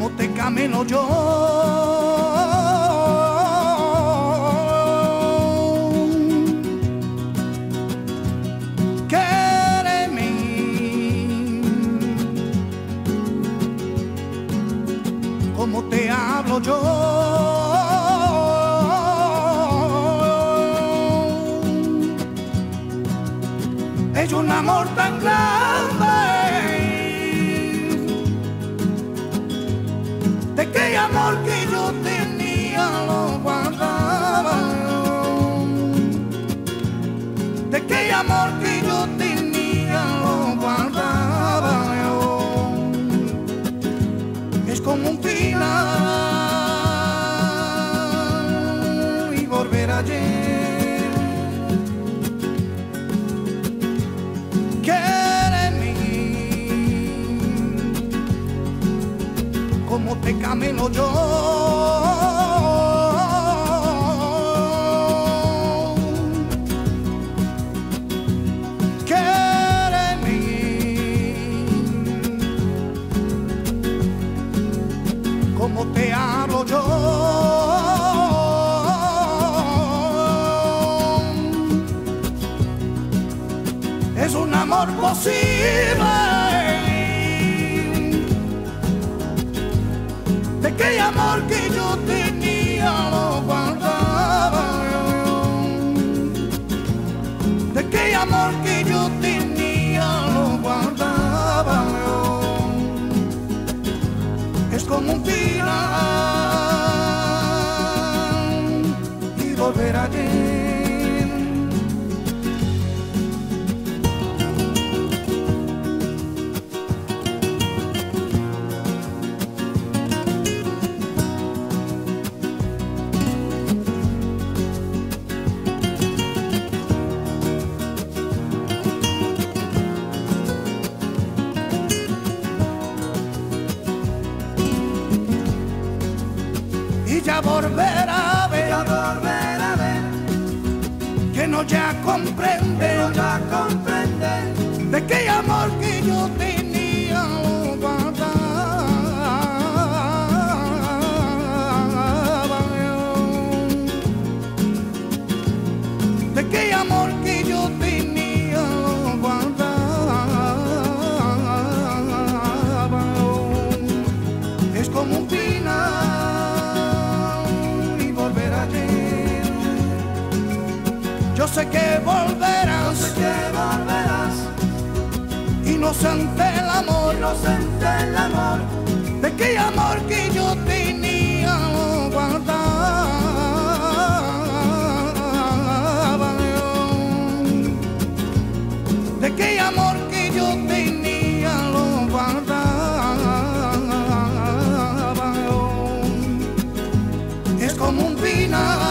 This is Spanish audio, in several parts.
como te camino yo. Quéreme como te hablo yo. Es un amor tan grande, de aquel amor que yo tenía lo guardaba, de aquel amor que yo tenía lo guardaba. Es como un final y volver ayer. Como te camino yo. Quéreme como te hablo yo. Es un amor posible, de aquel amor que yo tenía lo guardaba, de aquel amor que yo tenía lo guardaba. Es como un final y volver ayer. Ya volverá a ver, que no ya comprende, de aquel amor que yo tenía lo guardaba, de aquel amor que yo tenía lo guardaba. Es como un final. Yo sé que volverás, inocente el amor, de aquel amor que yo tenía lo guardaba, de aquel amor que yo tenía lo guardaba. Es como un final.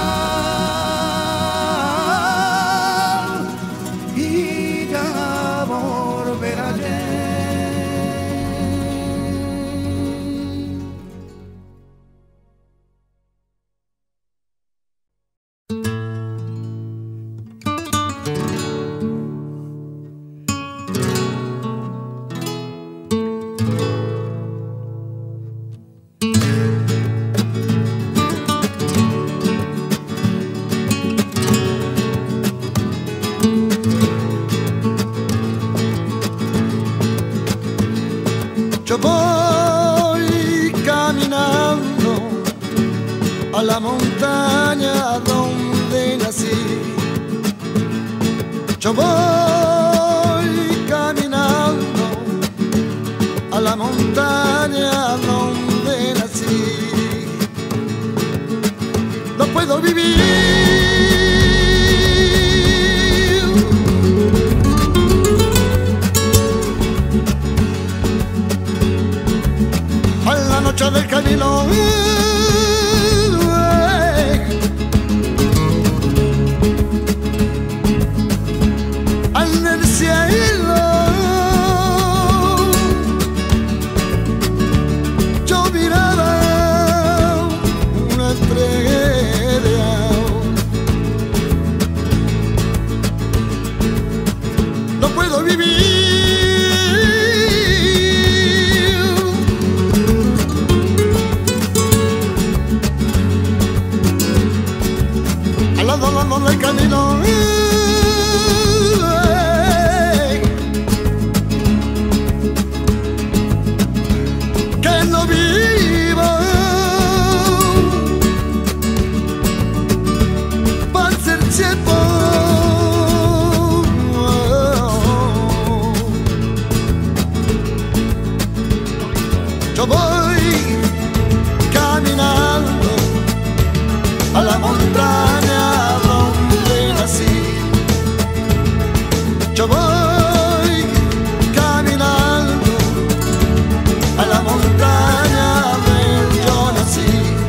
Yo voy caminando a la montaña donde nací. Yo voy caminando a la montaña donde nací. No puedo vivir a la noche del camino. Al del cielo yo miraba una estrella. No puedo vivir Yo voy caminando a la montaña donde nací. Yo voy caminando a la montaña donde yo nací.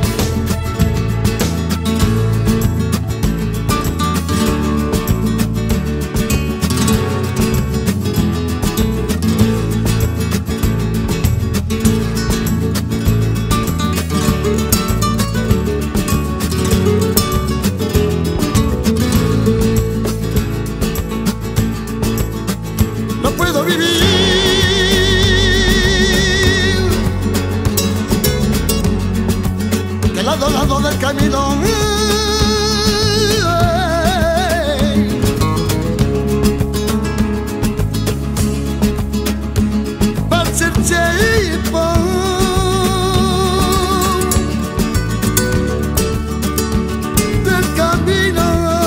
No puedo vivir que lado a lado del camino va ser tiempo del camino.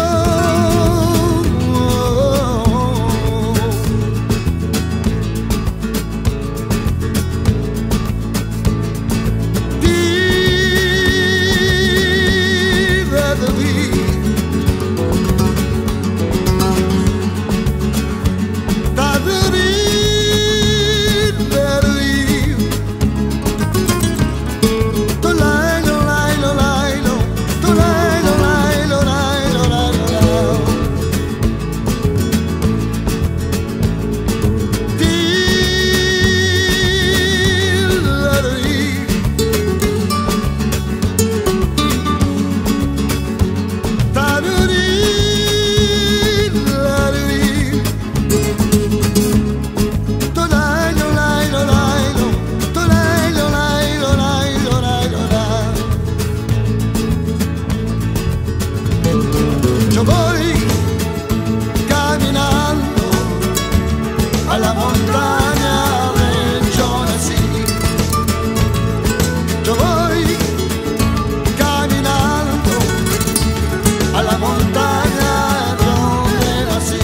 Yo voy caminando a la montaña donde yo nací. Yo voy caminando a la montaña donde nací.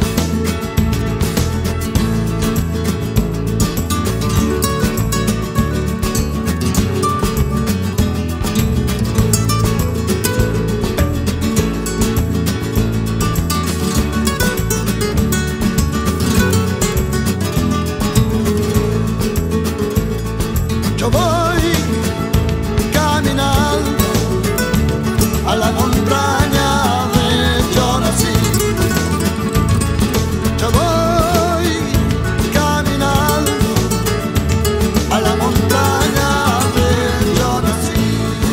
Yo voy caminando a la montaña donde yo nací. Yo voy caminando a la montaña donde yo nací.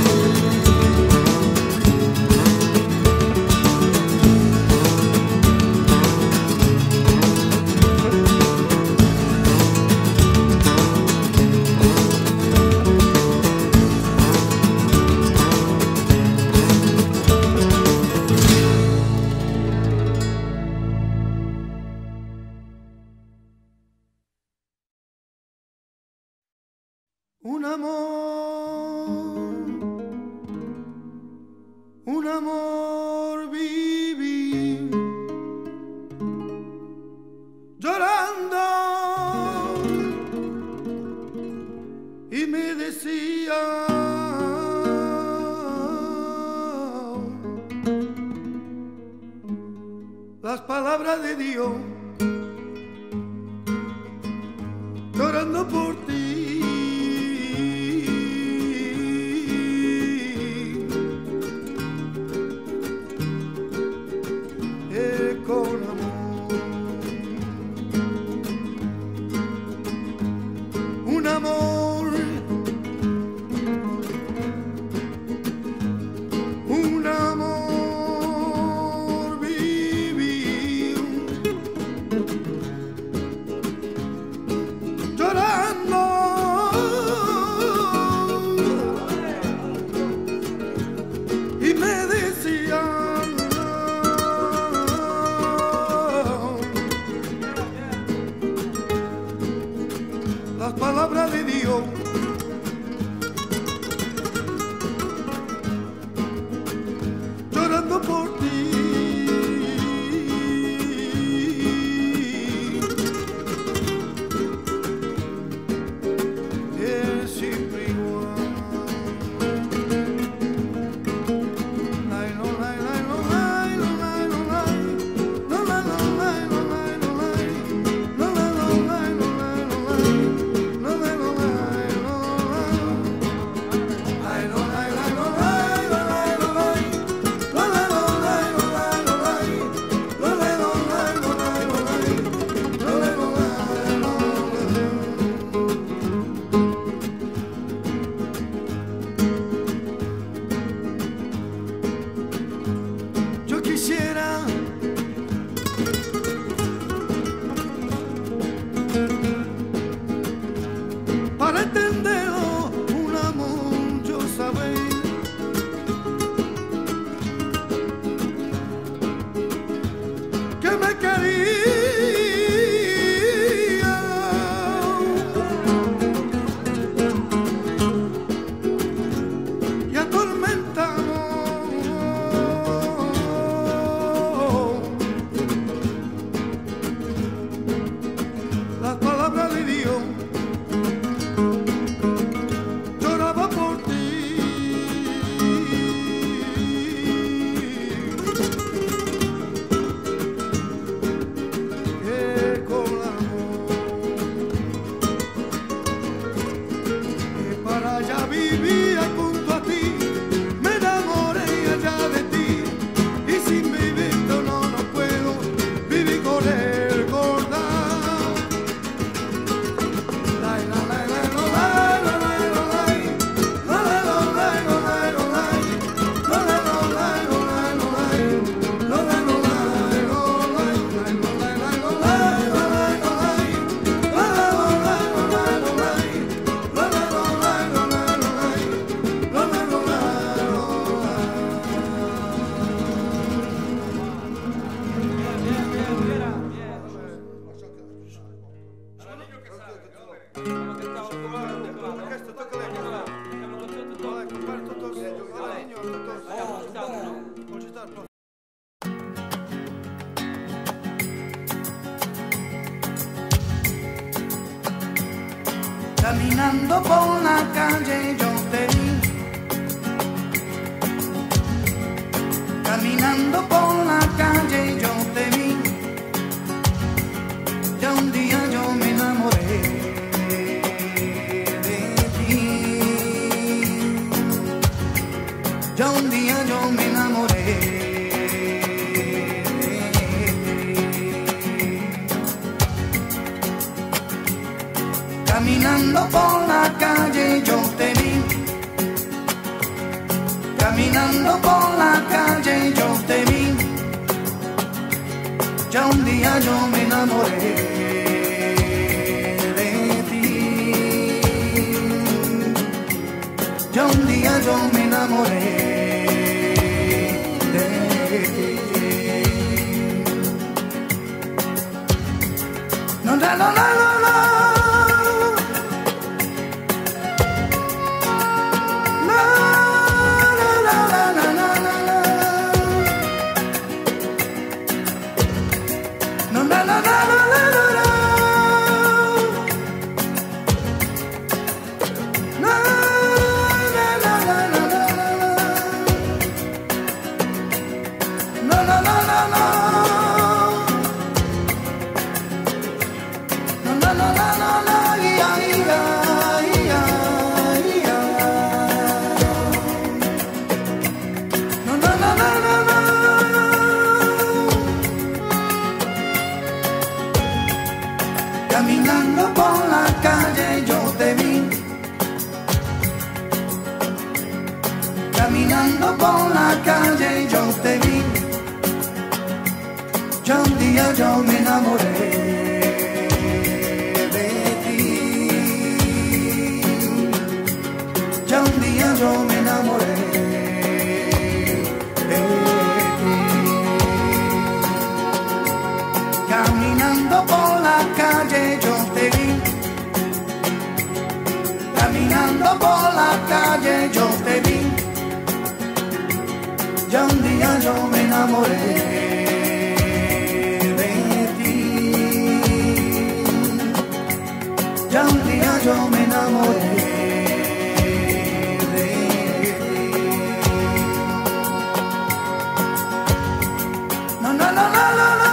Un amor viví llorando y me decía las palabras de Dios, llorando por ti. Con amor, un amor, un amor viví llorando y me decía las palabras de Dios, llorando por ti. El pretendelo un amor, yo sabéis. Que me quería y atormentamos las palabras de Dios. Lloraba por ti que con amor que para allá vivía junto a ti, me enamoré allá de ti y sin vivir yo no puedo vivir con el recordar. La la la la la la la la la caminando por la calle yo te vi, caminando por la calle yo te vi, ya un día yo me enamoré de ti, ya un día yo me enamoré de ti. Caminando por la calle yo te vi, caminando por la calle yo te vi, ya un día yo me enamoré de ti, ya un día yo me enamoré de ti. No, no, no, no, no. Caminando por la calle yo te vi, caminando por la calle yo te vi, ya un día yo me enamoré de ti, ya un día yo me enamoré de ti. Caminando por la calle yo te vi, caminando por la calle yo te vi, ya un día yo me enamoré de ti, ya un día yo me enamoré de ti. No, no, no, no, no, no.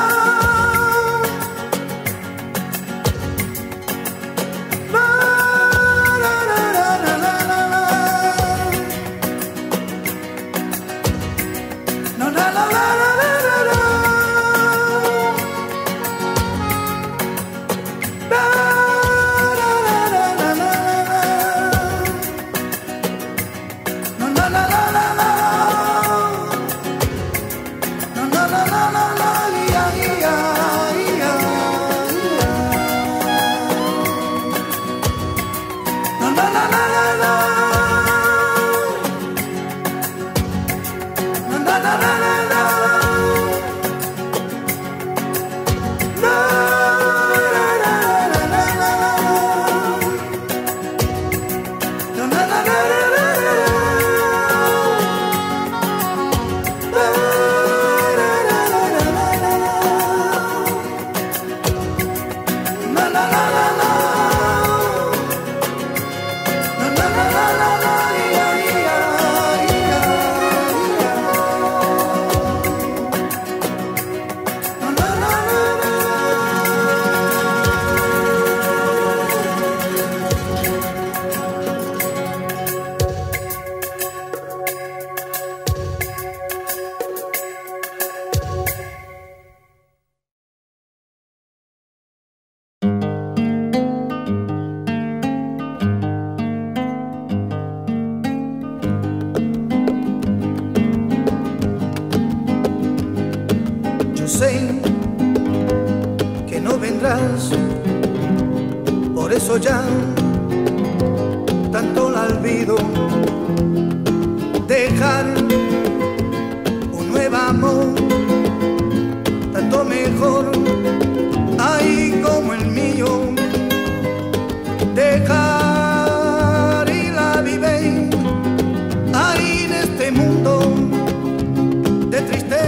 Por eso ya tanto la olvido, dejar un nuevo amor, tanto mejor, ay como el mío, dejar y la vive, ay en este mundo de tristeza,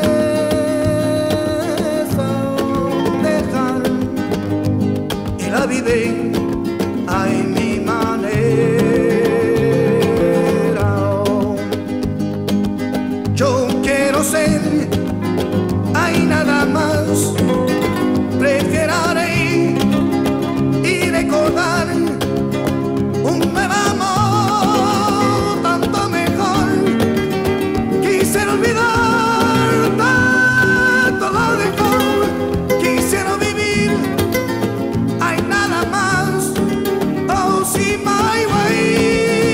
dejar y la vive. Ay, mi manera, yo quiero ser, hay nada más, preferiré y recordar un nuevo amor, tanto mejor, quisiera olvidar, tanto lo dejó, quisiera vivir, hay nada más. See my way.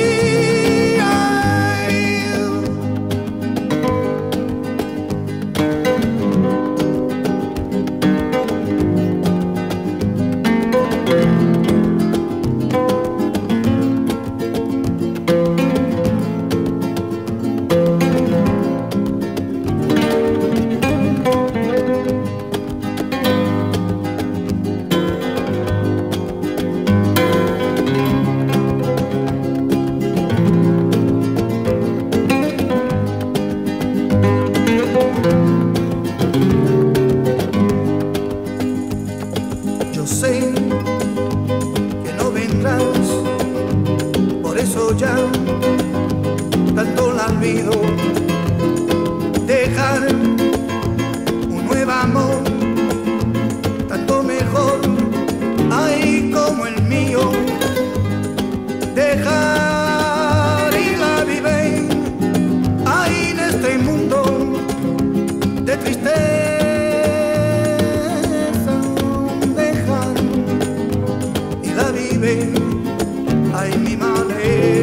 Yo sé que no vendrás, por eso ya tanto la olvido, dejar un nuevo amor, tanto mejor, ay como el mío, dejar y la vive, ay en este mundo de tristeza. Ay, mi manera,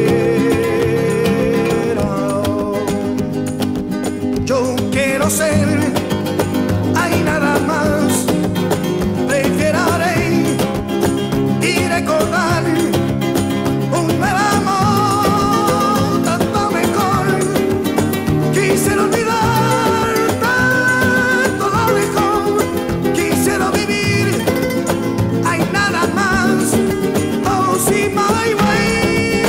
yo quiero ser, hay nada más, preferiré y recordar un nuevo amor, tanto mejor, quisiera olvidar, tanto lo mejor, quisiera vivir, hay nada más. See my way.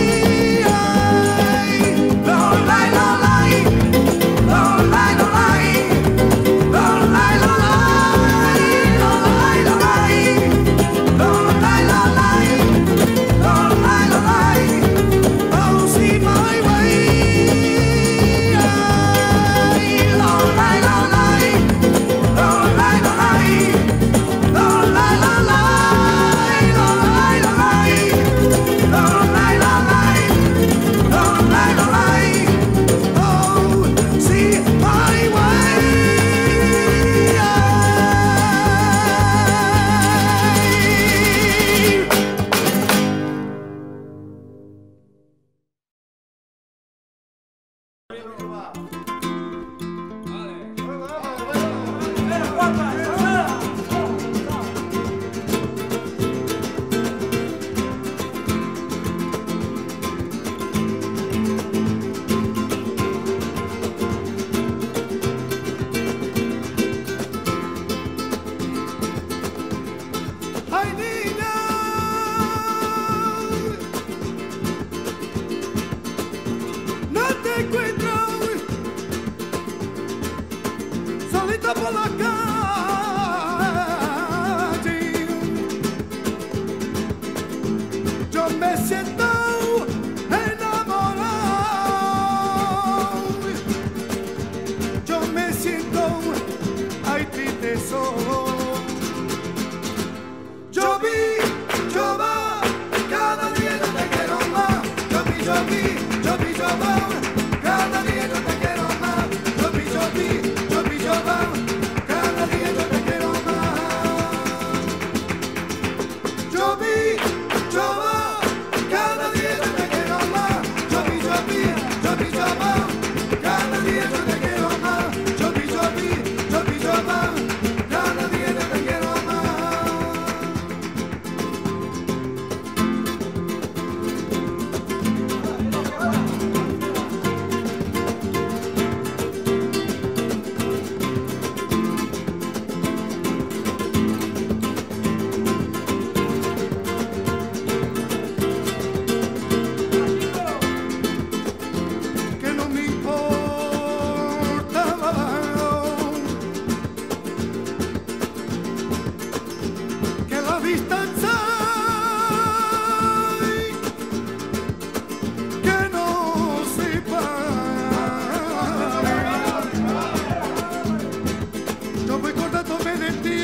Lo lie, lo lie, lo lie, lo lie, lo lie, lo lie, lo lie, lo lie, lo lie, lo lie, lo lie, lo lie. Oh, see my way. Lo lie, lo lie, lo lie, lo lie, lo lie, lo lie. yo me siento enamorado, yo me siento ay triste solo. Yo vi, yo va, cada día yo te quiero más. Yo vi, yo vi, yo vi, yo va, cada día yo te quiero más. Yo vi, yo vi, yo vi, yo va, cada día yo te quiero más. Yo vi, yo va, cada día yo te quiero más. Yo vi, yo vi, yo vi, yo va, cada día yo te quiero más. Yo vi, yo vi, yo vi, yo va, cada día yo te quiero más. Que no me importaba que la distancia que no separa. Yo voy cortándome de ti,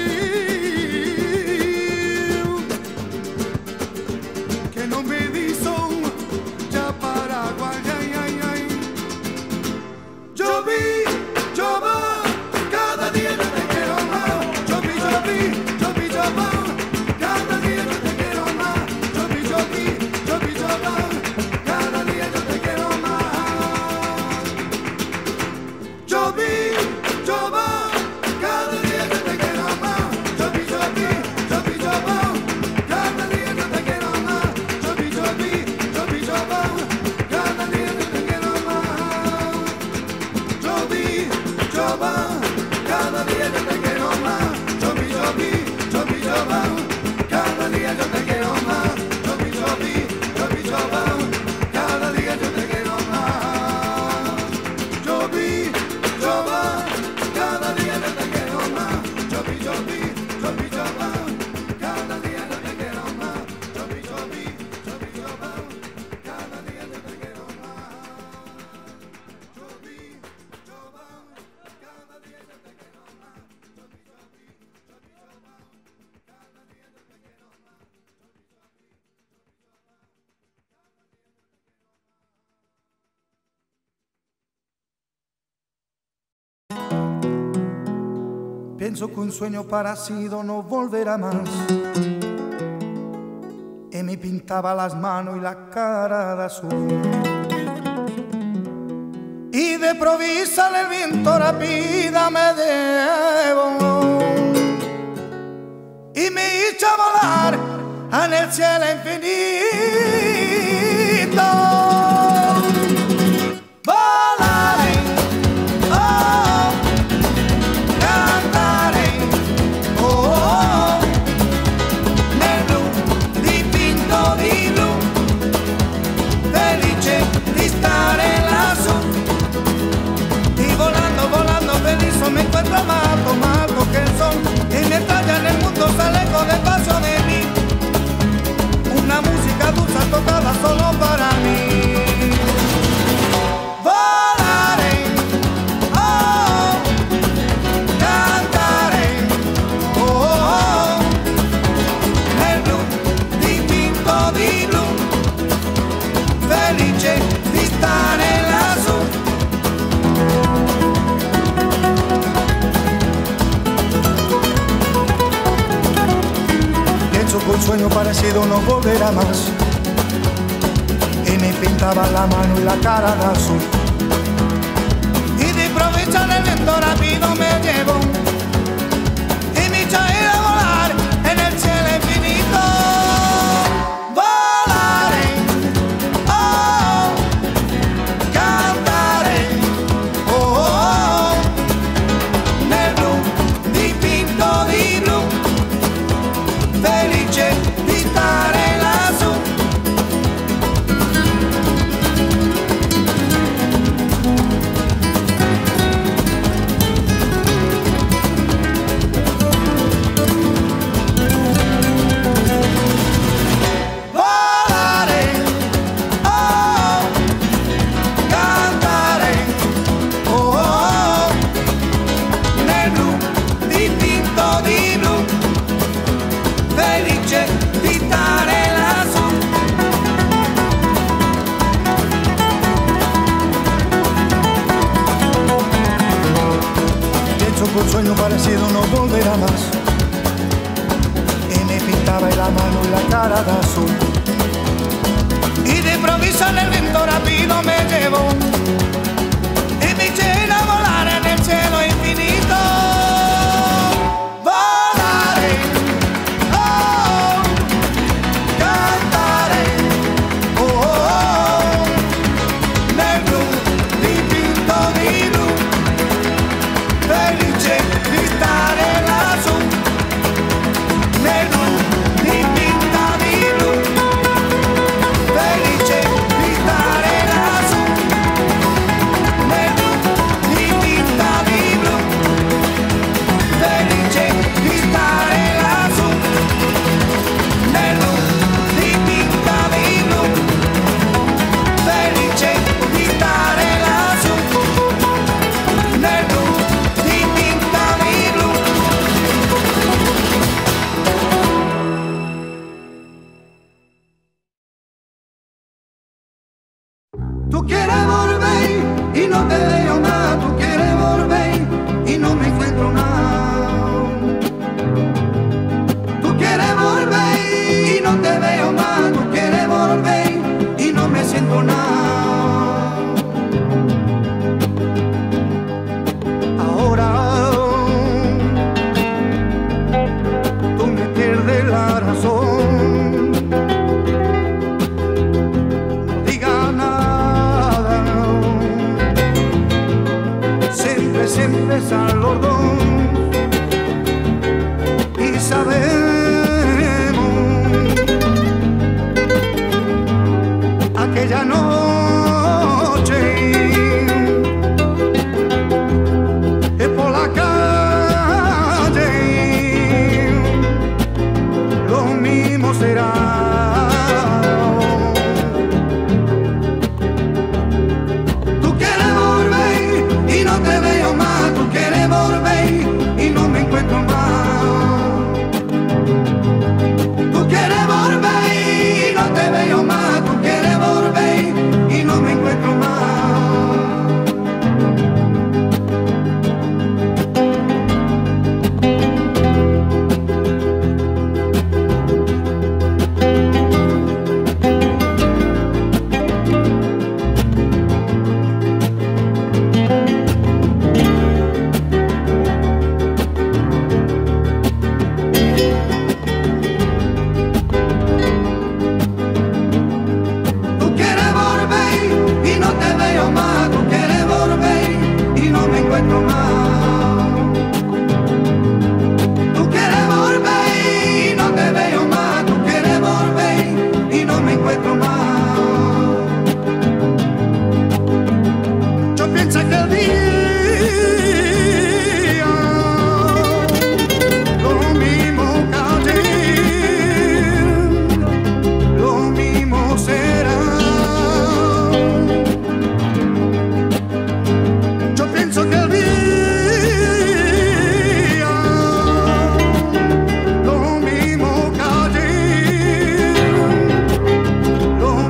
que no me hizo ya Paraguay, ay, ay, ay. Yo vi, yo va, cada día yo te quiero más. Yo vi, yo vi, yo vi, yo va, cada día yo te quiero más. Yo vi, yo vi, yo vi, yo va, cada día yo te quiero más. Yo vi, yo va, cada día yo te quiero más. Yo vi, yo vi, yo vi, yo va, cada día yo te quiero más. Yo vi, yo vi, yo vi, yo va, cada día yo te quiero más. Yo vi, yo va, cada día yo te quiero más. Yo vi, yo vi, yo vi, yo va, cada día yo te quiero más. Yo vi, yo vi, yo vi, yo va, cada día yo te quiero más. Yo vi, yo va, cada día yo te quiero más. Yo vi, yo vi, yo vi, yo va, cada día yo te quiero más. Yo vi, yo vi, yo vi, yo va, cada día yo te quiero más. Yo vi, yo va, cada día yo te quiero más. Yo vi, yo vi, yo vi, yo va, cada día yo te quiero más. Pienso que un sueño parecido no volverá más. Y me pintaba las manos y la cara de azul. Y de provisa el viento rápida me llevó y me hizo volar en el cielo infinito. Volaré, oh, cantaré, oh, nel blu dipinto di blu, felice di stare lassù. Y volando, volando feliz me encuentro más alto que el sol. Y mientras ya en el mundo se alejo despacio de mí, una música dulce tocada solo para mí. Volaré, oh, cantaré, oh, nel blu dipinto di blu, felice di stare lassù. Pienso que un sueño parecido no volverá más. Y me pintaba la mano y la cara de azul. Y de improviso el viento rápido me llevó y me hizo ir a volar en el cielo infinito. Volaré, oh, cantaré, oh, nel blu dipinto di blu, felice di stare lassù. tuvo un sueño parecido, no volverá más. Y me pintaba en la mano y la cara de azul. Y de improviso en el viento rápido me llevó y me eché a volar en el cielo infinito. Volaré, oh, cantaré, oh, oh, oh, nel blu dipinto di blu, felice di stare lassù, nel blu dipinta di blu, felice di stare lassù, nel blu dipinta di blu, felice di stare lassù, nel blu dipinta di blu, felice di stare lassù, nel blu dipinta di blu. Tú quieres volver y no te veo más, tú quieres volver y no me encuentro más. Tú quieres volver y no te veo más, tú quieres volver y no me siento nada. Ahora tú me pierdes la razón. No digas nada, siempre salen los dos y sabemos aquella noche por la calle lo mismo será. Tú quieres volver y no te veo más, tú quieres volver y no me encuentro más. Tú quieres volver y no te veo más, tú quieres volver y no me encuentro más. Tú quieres volver y no te veo más, tú quieres volver y no me encuentro más. Tú quieres volver y no te veo más, tú quieres volver y no me encuentro más. Yo pienso que el día lo mismo que ayer, lo mismo será. Yo pienso que el día lo mismo que ayer, lo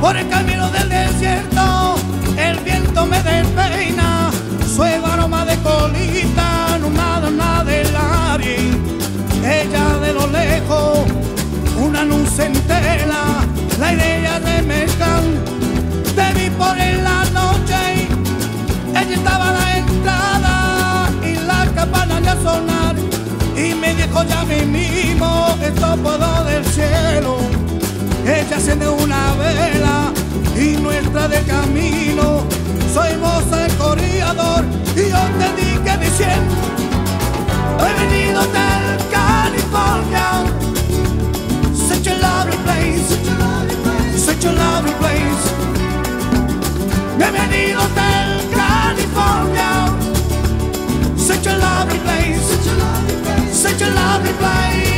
Por el camino del desierto el viento me despeina, suave aroma de colita, no nada del aire. Ella de lo lejos, una luz centela, la idea de mezclar. Te vi por en la noche, ella estaba a la entrada y la campana ya sonar. Y me dijo ya mismo que puedo del cielo. Ella enciende una vela y nuestra de camino. Soy vos el corredor y yo te dije diciendo: he venido del California, such a lovely place, such a lovely place. He venido del California, such a lovely place, such a lovely place.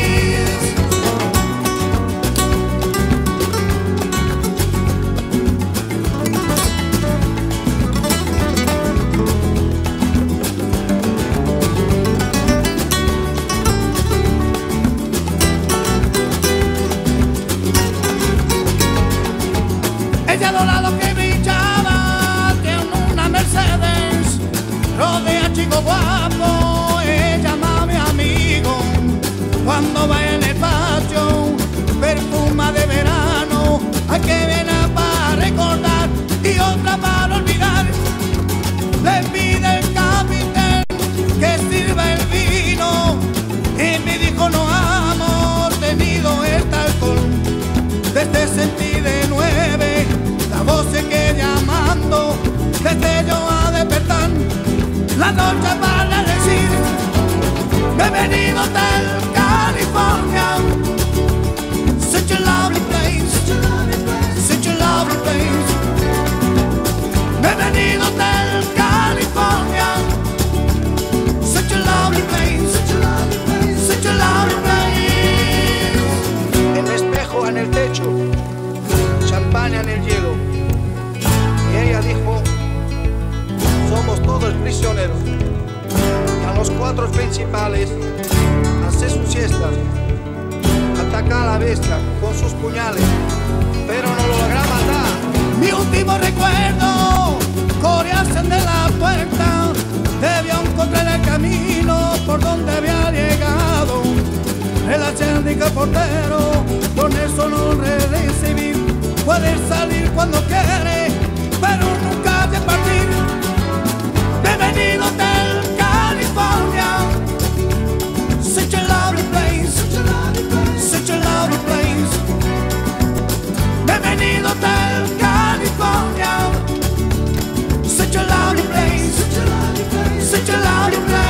Ella dorado que brillaba, tiene una Mercedes, rodea chico guapo, ella ama mi amigo. Cuando va en el patio, perfuma de verano, hay que viene para recordar y otra para olvidar. Le pide el capitán que sirva el vino y me dijo: no amo tenido este alcohol. Desde sentí de 9 la voz que llamando, desde yo a despertar la noche para decir: he venido del California, such a lovely place, such a lovely place. He venido del California, such a lovely place, such a lovely place. El espejo en el techo, champaña en el hielo. Y ella dijo: somos todos prisioneros. Y a los 4 principales hace su siesta, ataca a la bestia con sus puñales, pero no lo logra matar. Mi último recuerdo, corearse de la puerta, debió encontrar el camino por donde había llegado. El acérdico portero, con eso no recibir, puede salir cuando quiere, pero nunca de partir. Bienvenido del California, such a lovely place, such a lovely place. Bienvenido del California, such a lovely place, such a lovely place.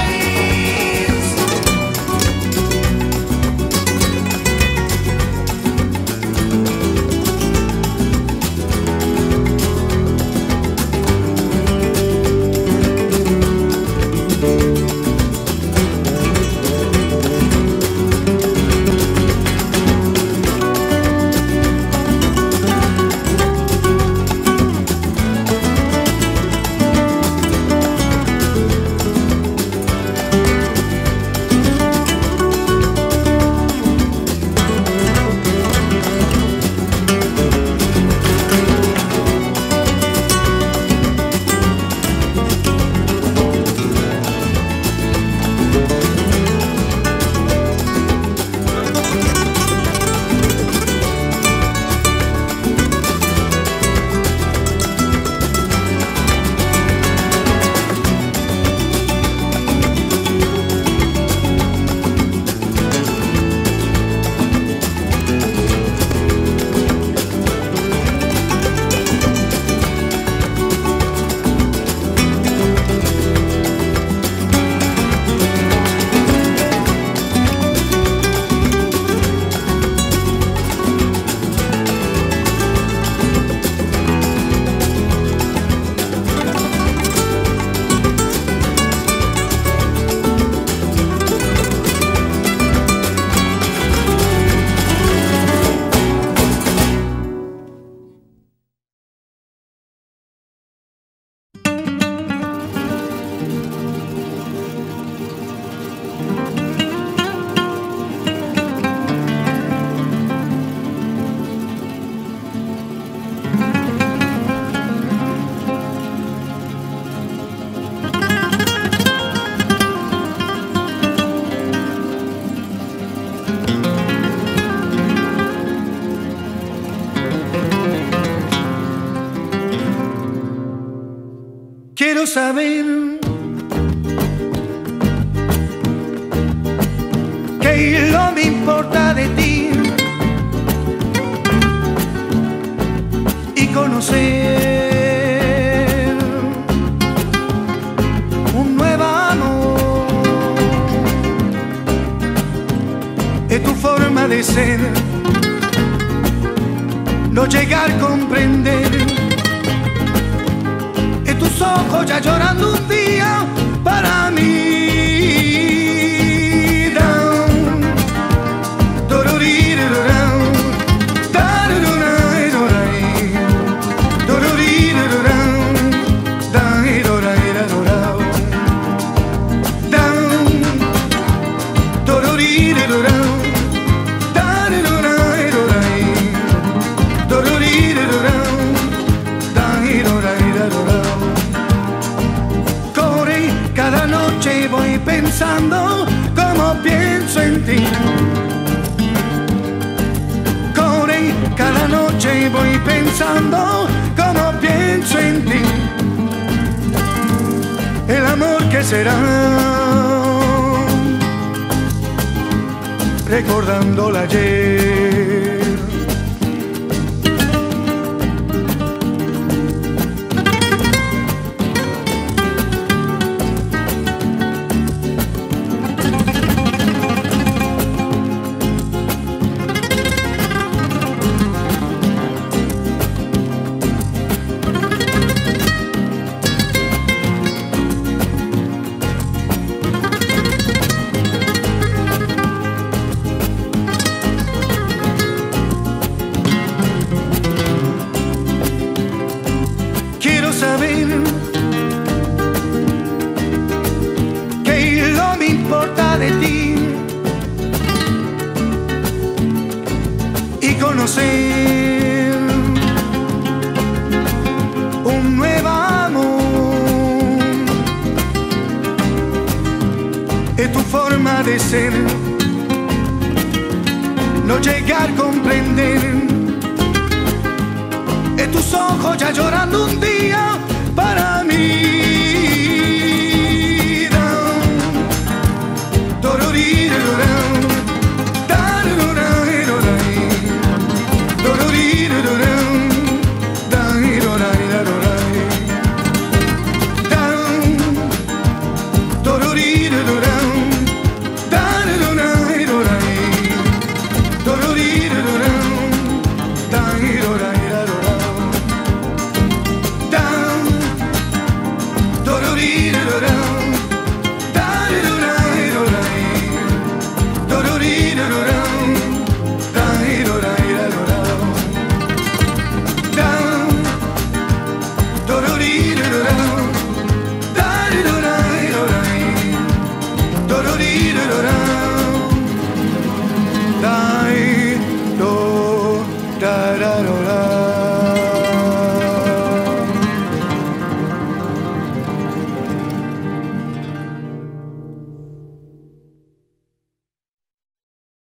Quiero saber qué no me importa de ti y conocer un nuevo amor. Es tu forma de ser, no llegar a comprender. Es tus ojos ya llorando un día para mí. Cada noche voy pensando como pienso en ti. Corre, cada noche voy pensando como pienso en ti. El amor que será, recordando el ayer. Saber que no me importa de ti y conocer un nuevo amor. Es tu forma de ser, no llegar a comprender. Es tus ojos ya llorando un día